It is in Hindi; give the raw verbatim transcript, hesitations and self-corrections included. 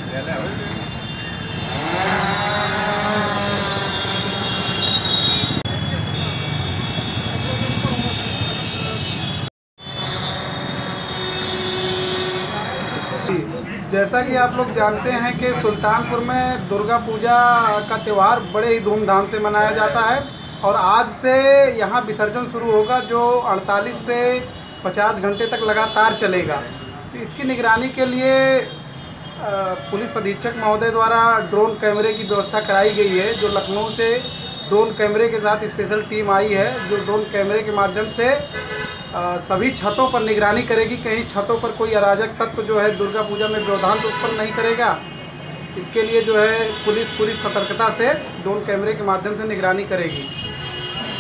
जैसा कि आप लोग जानते हैं कि सुल्तानपुर में दुर्गा पूजा का त्यौहार बड़े ही धूमधाम से मनाया जाता है और आज से यहाँ विसर्जन शुरू होगा जो अड़तालीस से पचास घंटे तक लगातार चलेगा। तो इसकी निगरानी के लिए पुलिस अधीक्षक महोदय द्वारा ड्रोन कैमरे की व्यवस्था कराई गई है। जो लखनऊ से ड्रोन कैमरे के साथ स्पेशल टीम आई है जो ड्रोन कैमरे के माध्यम से आ, सभी छतों पर निगरानी करेगी, कहीं छतों पर कोई अराजक तत्व जो है दुर्गा पूजा में व्यवधान उत्पन्न नहीं करेगा। इसके लिए जो है पुलिस पूरी सतर्कता से ड्रोन कैमरे के माध्यम से निगरानी करेगी।